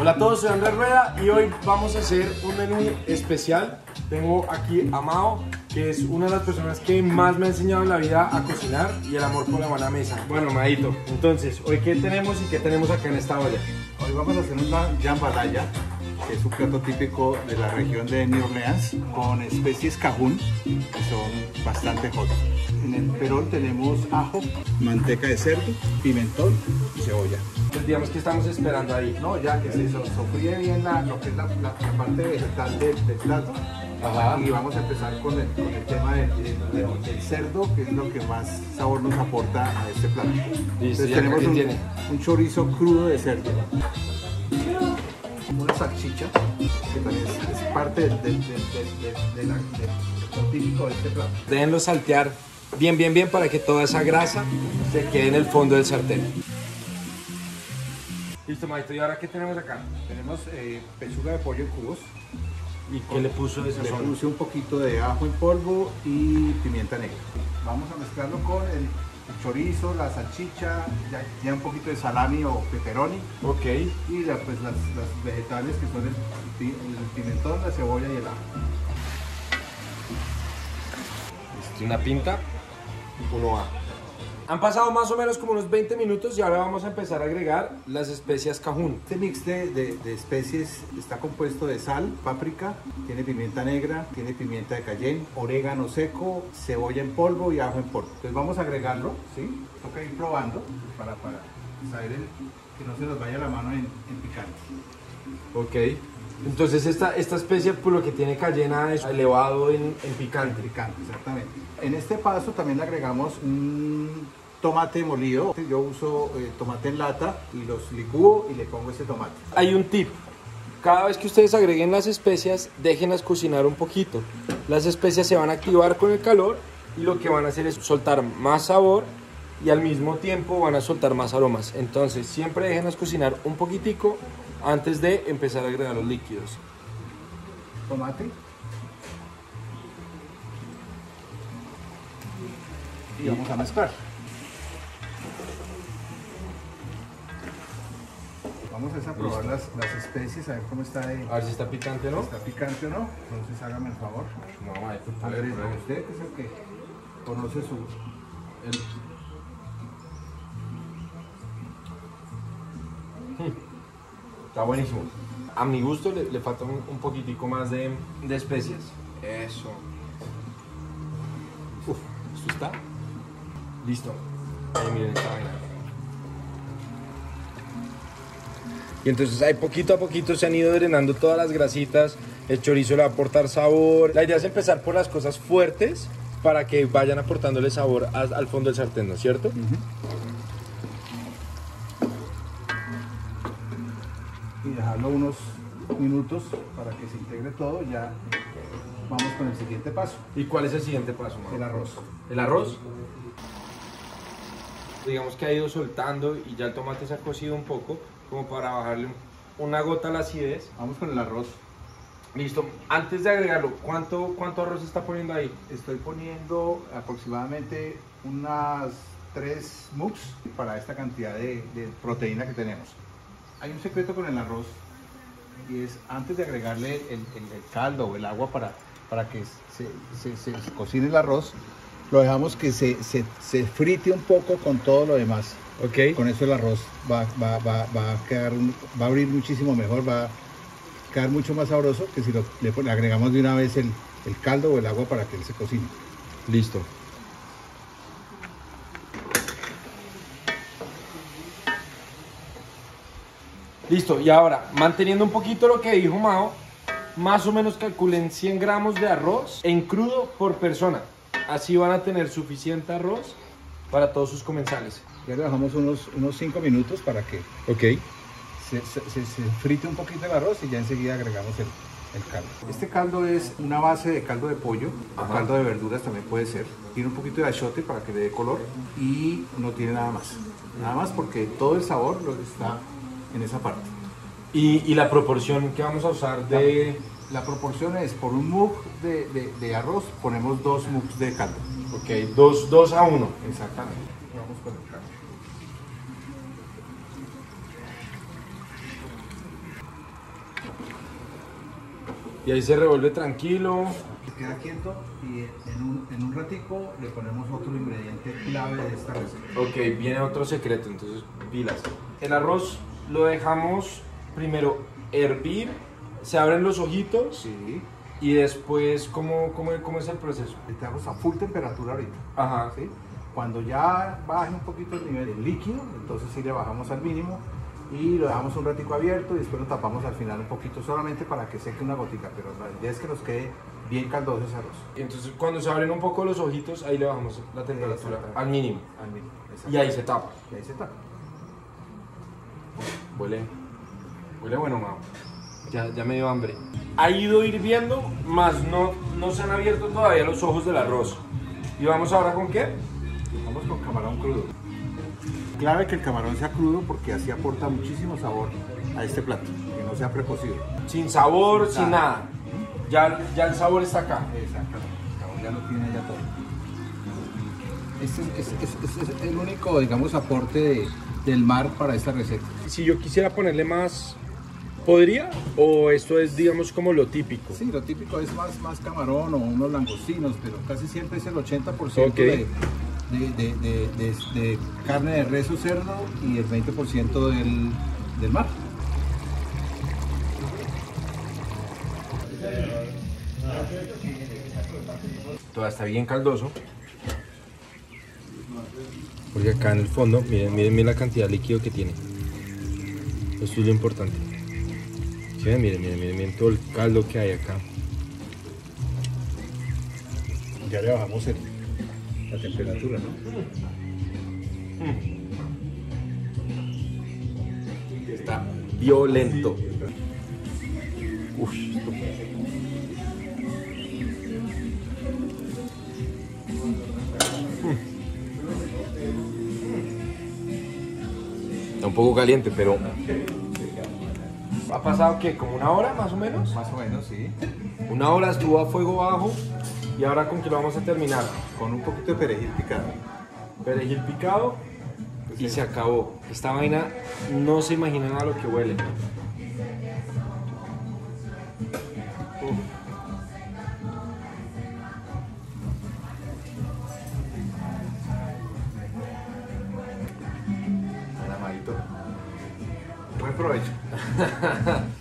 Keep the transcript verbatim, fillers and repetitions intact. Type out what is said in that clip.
Hola a todos, soy Andrés Rueda y hoy vamos a hacer un menú especial. Tengo aquí a Mao, que es una de las personas que más me ha enseñado en la vida a cocinar y el amor por la buena mesa. Bueno, Maito, entonces, ¿hoy qué tenemos y qué tenemos acá en esta olla? Hoy vamos a hacer una jambalaya, que es un plato típico de la región de New Orleans, con especies cajún, que son bastante hot. En el perol tenemos ajo, manteca de cerdo, pimentón y cebolla. Pues digamos que estamos esperando ahí. No, ya que se so- sofríe bien la, lo que es la, la- la parte vegetal del, del plato. Ajá. Y vamos a empezar con el, con el tema del, del- del- del cerdo, que es lo que más sabor nos aporta a este plato. Entonces ¿y acá tenemos qué un, tiene? un chorizo crudo de cerdo, una salchicha, que también es, es parte del, del, del, del- del- de la- del- lo típico de este plato. Déjenlo saltear bien, bien, bien para que toda esa grasa se quede en el fondo del sartén. Listo, Maito, ¿y ahora qué tenemos acá? Tenemos eh, pechuga de pollo en cubos. ¿Y qué le puso de Le sazón? puse un poquito de ajo en polvo y pimienta negra. Vamos a mezclarlo con el, el chorizo, la salchicha, ya, ya un poquito de salami o pepperoni Ok. y la, pues, las, las vegetales que son el, pi- el pimentón, la cebolla y el ajo. Listo, una pinta, uno A. Han pasado más o menos como unos veinte minutos y ahora vamos a empezar a agregar las especias cajún. Este mix de, de- de especies está compuesto de sal, páprica, tiene pimienta negra, tiene pimienta de cayenne, orégano seco, cebolla en polvo y ajo en polvo. Entonces vamos a agregarlo, ¿sí? Toca ir probando para, para saber el- que no se nos vaya la mano en, en picante. Ok. Entonces esta, esta especia por lo que tiene cayena es elevado en, en picante. Picante, exactamente. En este paso también le agregamos un tomate molido. Yo uso eh, tomate en lata y los licúo y le pongo ese tomate. Hay un tip. Cada vez que ustedes agreguen las especias, déjenlas cocinar un poquito. Las especias se van a activar con el calor y lo que van a hacer es soltar más sabor y al mismo tiempo van a soltar más aromas. Entonces siempre déjenlas cocinar un poquitico antes de empezar a agregar los líquidos. Tomate. Y vamos a mezclar. Vamos a probar las, las especies, a ver cómo está, de, A ver si está picante o no. está picante o no. Entonces hágame el favor. No, hay que Andrés, usted que es el que conoce su... Está buenísimo. A mi gusto le, le falta un, un poquitico más de, de especias. Eso. Uf, ¿esto está? Listo. Ahí miren esta vaina. Y entonces ahí poquito a poquito se han ido drenando todas las grasitas. El chorizo le va a aportar sabor. La idea es empezar por las cosas fuertes para que vayan aportándole sabor a- al fondo del sartén, ¿no es cierto? Y dejarlo unos minutos para que se integre todo. Ya vamos con el siguiente paso. ¿Y cuál es el siguiente paso, Mau? El arroz. ¿El arroz? Digamos que ha ido soltando y ya el tomate se ha cocido un poco, como para bajarle una gota a la acidez. Vamos con el arroz. Listo. Antes de agregarlo, ¿cuánto, cuánto arroz está poniendo ahí? Estoy poniendo aproximadamente unas tres mugs para esta cantidad de, de proteína que tenemos. Hay un secreto con el arroz y es antes de agregarle el, el- el caldo o el agua para, para que se, se- se- se cocine el arroz, lo dejamos que se, se, se frite un poco con todo lo demás. Ok. Con eso el arroz va, va, va, va a quedar un- va a abrir muchísimo mejor, va a quedar mucho más sabroso que si lo, le, pon- le agregamos de una vez el, el caldo o el agua para que él se cocine. Listo. Listo, y ahora, manteniendo un poquito lo que dijo Mao, más o menos calculen cien gramos de arroz en crudo por persona. Así van a tener suficiente arroz para todos sus comensales. Ya le dejamos unos unos cinco minutos para que Ok. se, se, se- se frite un poquito el arroz y ya enseguida agregamos el, el caldo. Este caldo es una base de caldo de pollo, o Ajá. caldo de verduras también puede ser. Tiene un poquito de achiote para que le dé color y no tiene nada más. Nada más porque todo el sabor lo está en esa parte. Y, y la proporción que vamos a usar de... La proporción es por un mug de, de- de arroz ponemos dos mugs de caldo. Ok, dos, dos a uno. Exactamente. Vamos con el caldo. Y ahí se revuelve tranquilo. Se queda quieto y en un, en un ratico le ponemos otro ingrediente clave de esta receta. Ok, viene otro secreto, entonces pilas. El arroz lo dejamos primero hervir, se abren los ojitos. Sí. Y después, ¿cómo, cómo, cómo es el proceso? Estamos a full temperatura ahorita. Ajá. ¿Sí? Cuando ya baje un poquito el nivel del líquido, entonces sí le bajamos al mínimo y lo dejamos un ratico abierto y después lo tapamos al final un poquito solamente para que seque una gotica, pero la idea es que nos quede bien caldoso ese arroz. Entonces cuando se abren un poco los ojitos, ahí le bajamos la temperatura al mínimo. Al mínimo. Y ahí se tapa. Y ahí se tapa. Huele, huele bueno, Mao. Ya, ya me dio hambre. Ha ido hirviendo, más no, no se han abierto todavía los ojos del arroz. ¿Y vamos ahora con qué? Vamos con camarón crudo. Clave que el camarón sea crudo porque así aporta muchísimo sabor a este plato, que no sea precocido. Sin sabor, Sin sin nada. Ya, ya el sabor está acá. Exactamente, el sabor ya lo tiene ya todo. Este es, es, es, es, es el único, digamos, aporte de, del mar para esta receta. Si yo quisiera ponerle más, ¿podría? ¿O esto es, digamos, como lo típico? Sí, lo típico es más, más camarón o unos langostinos, pero casi siempre es el ochenta por ciento Okay. de, de, de, de, de, de carne de res o cerdo y el veinte por ciento del, del mar. Todo está bien caldoso. Porque acá en el fondo, miren, miren, miren la cantidad de líquido que tiene. Esto es lo importante. ¿Sí ven? Miren, miren, miren, miren todo el caldo que hay acá. Ya le bajamos el, la temperatura, ¿no? Está violento. Uf, esto- Está un poco caliente, pero ¿ha pasado qué? ¿Como una hora más o menos? Más o menos, sí. Una hora estuvo a fuego bajo y ahora con qué lo vamos a terminar. Con un poquito de perejil picado. Perejil picado y se acabó. Esta vaina no se imaginan a lo que huele. Uf. Buen provecho.